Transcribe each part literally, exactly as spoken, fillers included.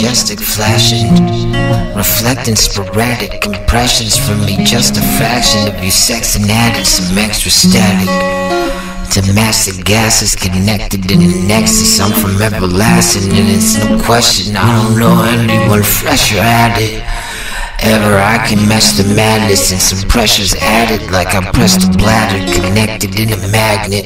majestic flashing, reflecting sporadic impressions from me, just a fraction of you sex and added some extra static to match the gases connected in the nexus. I'm from everlasting and it's no question I don't know anyone fresher at it ever. I can match the madness and some pressure's added, like I pressed a bladder connected in a magnet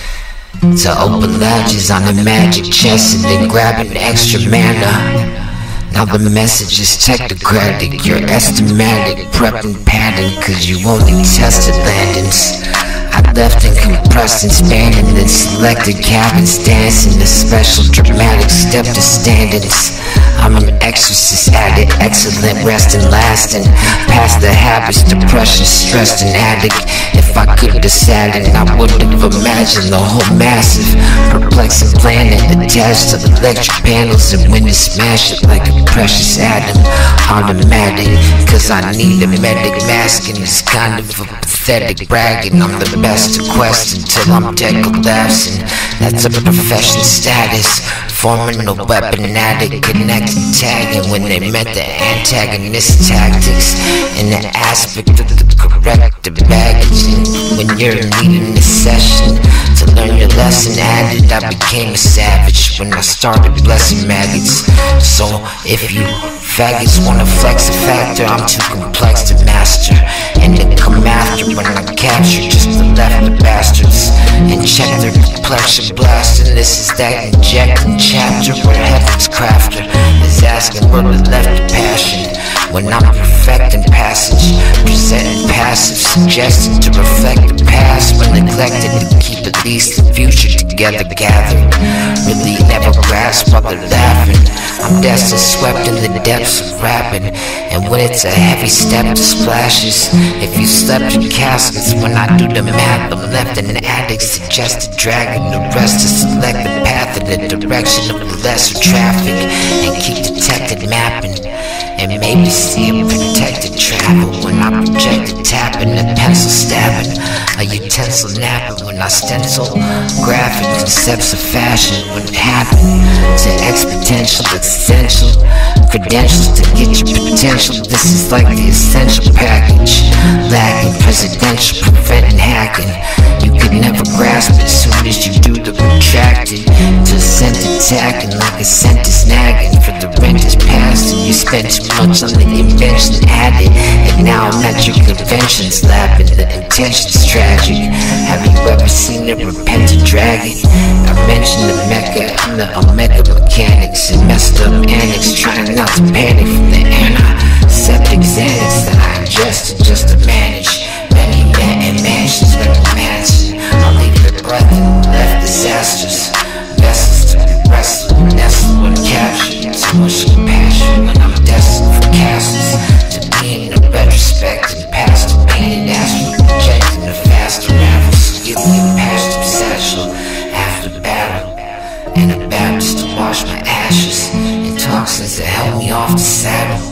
to open latches on a magic chest and then grab an extra mana. Now the message is technocratic, you're estimatic, prepping pattern, cause you only tested landings. I left and compressed and spanning, then selected cabins, dancing a special dramatic step to standings. I'm an exorcist at it, excellent, resting, lasting, past the habits, depression, stressed and addict. If I could decide it, I wouldn't have imagined the whole massive, perplexing planet attached to electric panels and when to smash it like a precious atom, automatic. Cause I need a medic mask and it's kind of a pathetic bragging. I'm the best to quest until I'm dead collapsing. That's a profession status, forming a weapon addict, connected tagging when they met the antagonist tactics in the aspect of the corrective baggage. When you're needing a session to learn your lesson added, I became a savage when I started blessing maggots. So if you faggots wanna flex a factor, I'm too complex to master, and to come after when I capture just the left of bastards and check their complexion blasting. This is that injecting chapter where heaven's crafter is asking where the left of passion. When I'm perfecting passage, presenting passive, suggesting to reflect the past, when neglected to keep at least the future together gathered. Really never grasp while they're laughing. I'm destined, swept in the depths of rapping, and when it's a heavy step to splashes, if you slept in caskets, when I do the math, I'm left in an addict, suggested dragging the rest to select the path in the direction of the lesser traffic, and keep detected mapping, and maybe see a protected travel when I projected tapping, a pencil stabbing, a utensil napping when I stencil graphic concepts of fashion when it happened to exponential essential credentials to get your potential. This is like the essential package, lacking presidential, preventing hacking. You could never grasp it as soon as you do the retracted to send attacking like a sentence nagging for the rent is passed and you spent too much on the invention added, and now I'm at your conventions lapping. The intention's tragic. Have you ever seen a repentant dragon? I mentioned the Mecca and the Omega mechanics and messed up annex, trying not to panic from the antiseptic Xanax that I ingested just to manage many men and mansions when I'm mansion. I'll leave the breath and left disasters, vessels to be wrestled, nestled when captured. Too much compassion when I'm destined for castles to be in the retrospect and past the pain and astral, projecting the fast unravels. Give me a past satchel after battle, and a Baptist to wash my ashes, and toxins that held me off the saddle.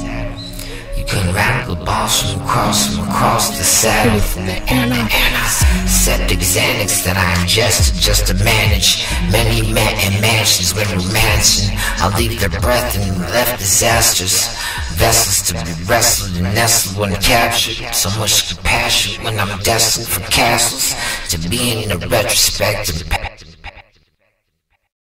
You couldn't rattle the balls from across, from across the saddle, from the antiseptic Xanax that I ingested just to manage many men and mansions when romancing. I'll leave their breath and left disasters, vessels to be wrestled and nestled when captured. So much compassion when I'm destined for castles to be in the retrospect and